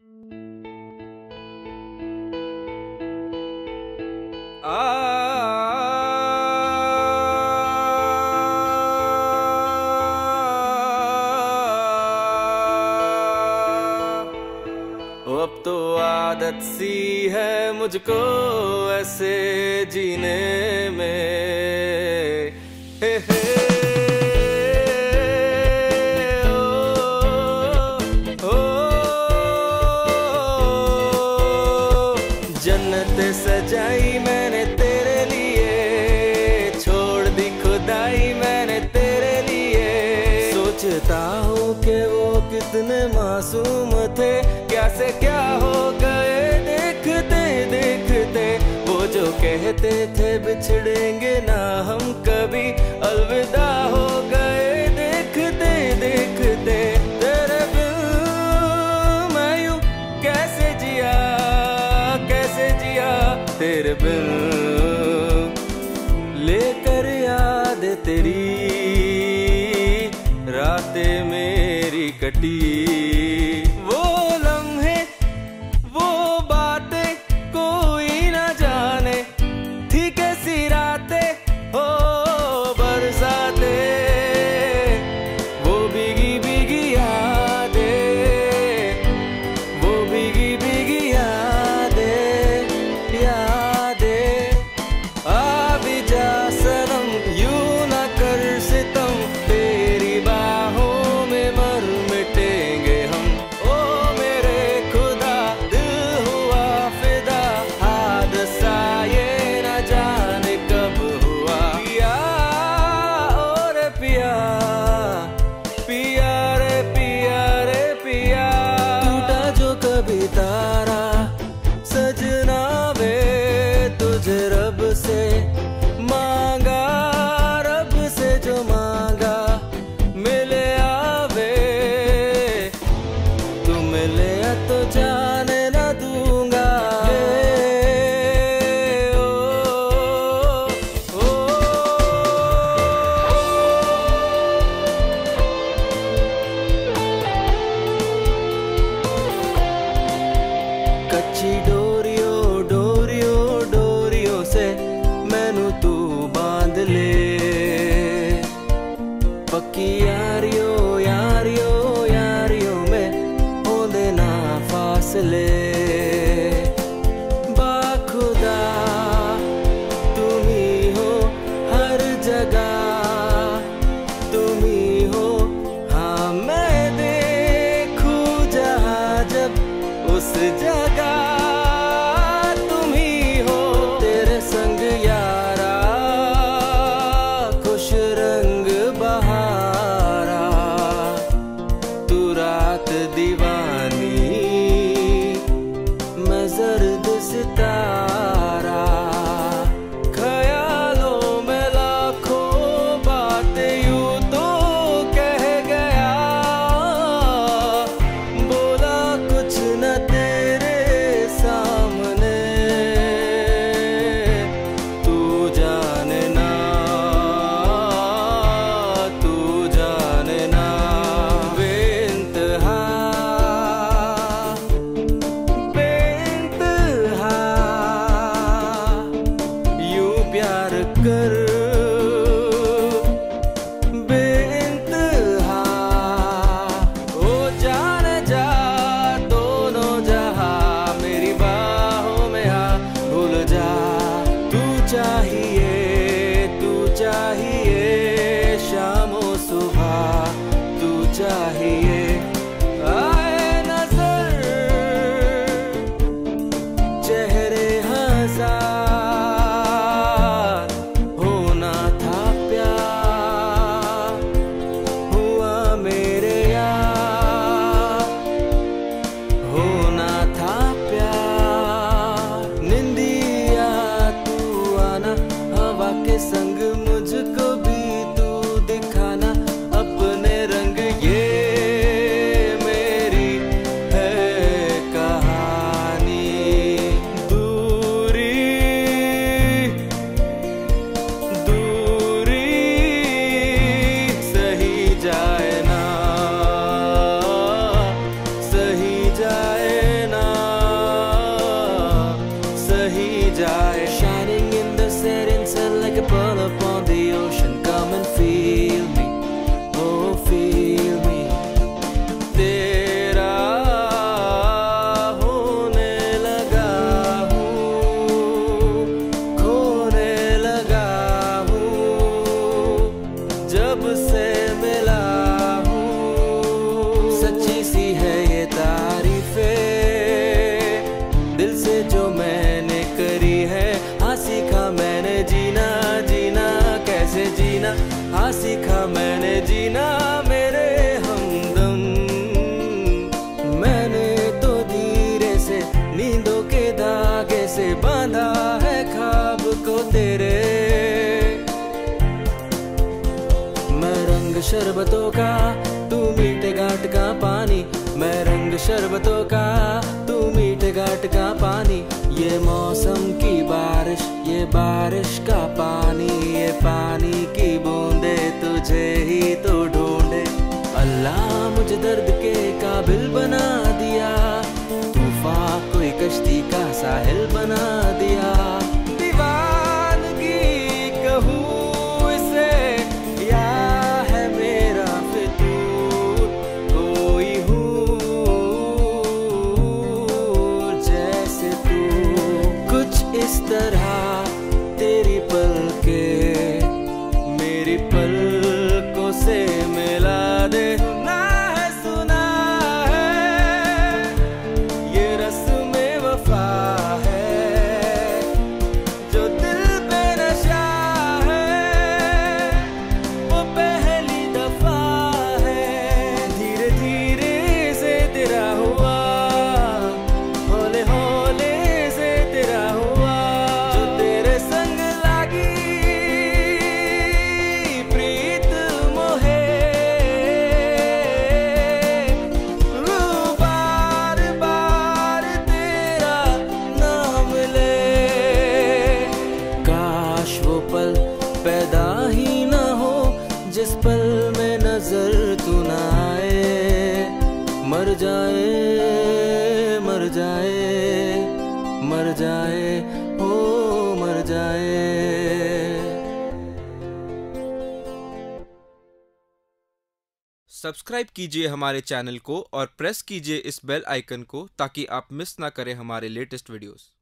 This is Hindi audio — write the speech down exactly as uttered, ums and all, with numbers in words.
अब तो आदत सी है मुझको ऐसे जीने में। हे हे ओ, ओ, जन्नत सजाई मैंने तेरे लिए, छोड़ दी खुदाई मैंने तेरे लिए। सोचता हूँ कि वो कितने मासूम थे, क्या से क्या हो गए देखते देखते। वो जो कहते थे बिछड़ेंगे ना हम कभी, अलविदा हो गए देखते देखते। तेरे बिन मैं यूं कैसे जिया कैसे जिया, तेरे बिन लेकर याद तेरी रातें मेरी कटी। वो लम्हे वो बातें कोई ना जाने, थी कैसी रातें हो बरसाते। वो भीगी भीगी यादें, वो भीगी भीगी यादें यादें। आ भी जा सनम यूं ना कर सितम, तेरी बाहों में मर मिटेंगे हम। ओ मेरे खुदा दिल हुआ फिदा, हादसा ये न जाने कब हुआ। पिया ओ रे पिया, पिया रे पिया रे पिया। टूटा जो कभी तारा सजना वे, तुझे रब से मांगा, रब से जो मांगा मिले आवे। तू मिले तो जाने न दूंगा। हे, ओ, ओ, कच्ची डोरियो डोरियो डोरियो से मैनू तू बांध ले। पक्की यारियो यारियो यारियो में होंदे ना फासले। बाखुदा तुम ही हो हर जगह, तुम ही हो हाँ मैं देखूं जहाँ जब उस जगह तुम ही हो। तेरे संग यारा खुश रंग बहारा, जीना मेरे हमदम, मैंने तो धीरे से नींदों के धागे से बांधा है ख्वाब को तेरे। मैं रंग शरबतों का, तू मीठे घाट का पानी, मैं रंग शरबतों का, तू मीठे घाट का पानी। ये मौसम की बारिश, ये बारिश का पानी, ये पानी की बूंदे तुझे ही तो ढूंढे। अल्लाह मुझे दर्द के काबिल बना दिया, तूफान कोई कश्ती का साहिल बना दिया। दीवानगी कहूँ इसे या है मेरा फितूर, कोई हूँ जैसे तू। कुछ इस तरह तेरी पलकें मेरी पलकों से मिला दे। सुना है सुना है ये रस्म वफा है, जो दिल पे नशा है वो पहली दफा है। धीरे धीरे से तेरा हुआ, हौले हौले से तेरा हुआ, जो तेरे संग लागी प्रीत मोहे। रू बार बार तेरा नाम ले, काश वो पल पैदा ही ना हो जिस पल में नजर तू ना आए। मर जाए मर जाए मर जाए हो मर जाए। सब्सक्राइब कीजिए हमारे चैनल को और प्रेस कीजिए इस बेल आइकन को ताकि आप मिस ना करें हमारे लेटेस्ट वीडियोस।